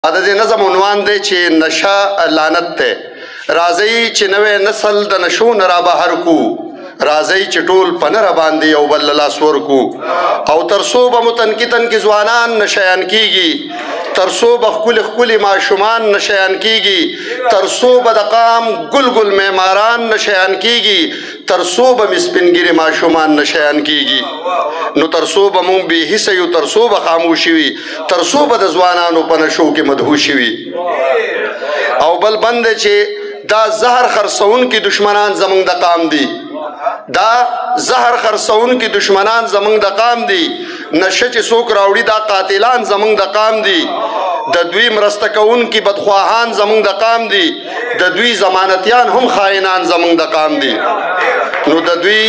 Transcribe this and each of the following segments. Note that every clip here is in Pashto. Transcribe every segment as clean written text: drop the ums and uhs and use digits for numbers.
د دې نظم عنوان دی چې نشه لعنت دی. راځئ چې نوی نسل د نشو نه را بهر کو، راځئ چې ټول په نه راباندې یو بل له لاس ورکو. او تر څو به مو تنکي ځوانان نشیان کېږي، تر څو به ښکلي ښکلي ماشومان نشیان کېږي، تر څو به د قام ګل ګل معماران نشیان کېږي، تر څو به مې سپینګیري ماشومان نشیان کېږي. نو تر څو به مونږ بې حسه یو، تر څو به خاموشي وي، تر څو به د ځوانانو په نشو کې مدهوشي وي. او بل بند دی چې دا زهر خرڅونکي دشمنان زمونږ د قام دي، دا زهر خرڅونکي دشمنان زمونږ د قام دي. نشه چې څوک راوړي دا قاتلان زمونږ د قام دي. د دوی مرسته کوونکي بدخواهان زمونږ د قام دي، د دوی ضمانتیان هم خائنان زمونږ د قام دي. نو د دوی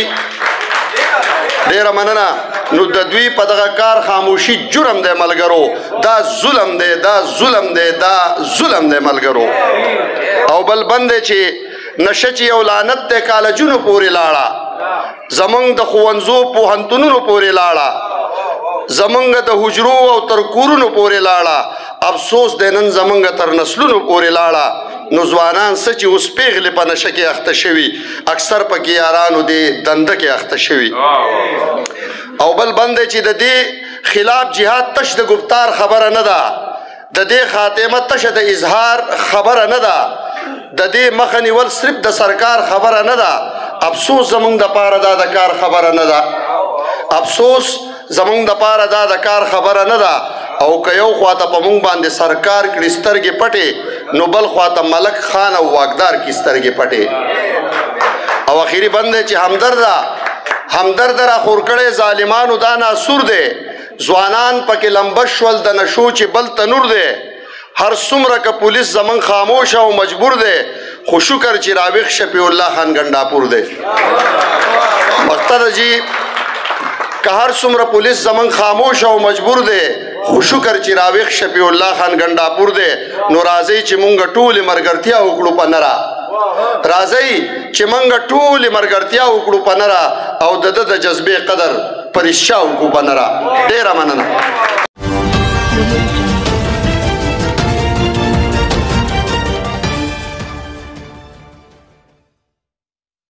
ډیره مننه، نو د دوی په دغه کار خاموشي جرم دی ملګرو، دا ظلم دی، دا ظلم دی، دا ظلم دی ملګرو. او بل بند دی چې نشه چې یو لعنت دی کالجونو پورې لاړه، زمونږ د ښوونځو پوهنتونونو پورې لاړه، زمونږ د حجرو او تر کورونو پورې لاړه، افسوس دی نن زمونږ تر نسلونو پورې لاړه. نو ځوانان څه چې اوس پیغلې په نشه کې اخته شوي، اکثر پکې یارانو دې دنده کې اخته شوي. او بل بند دی چې د دې خلاف جهاد تش د گفتار خبره نه ده، د دې خاتمه تشه د اظهار خبره نه ده، د دې مخه نیول صرف د سرکار خبره نه ده. افسوس زمونږ د پاره دا د کار خبره نه ده، افسوس زمونږ د پاره دا د کار خبره نه ده. او که یو خواته په مونږ باندې سرکار کړي سترګې پټې، نو بل خواته ملک خان او واکدار کړي سترګې پټې. او اخیری بند دی چې همدرد را خور کړی ظالمانو دا ناسور دی، ځوانان پکې لمبه شول د نشو چې بل تنور دی. هر څومره که پولیس زمون خاموش او مجبور دی، خو شکر چې راویښ شفیع الله خان ګنډاپور دی. مقتده جی که هر څومره پولیس زمون خاموش او مجبور دی، خو شکر چې راویښ شفیع الله خان ګنډاپور دی. نو راځئ چې مونږ ټولې مرګرتیا وکړو په نره، راځئ چې مونږ ټولې مرګرتیا وکړو په نره، او د ده د جذبې قدر په رښتیا وکړو په نره. ډېره مننه.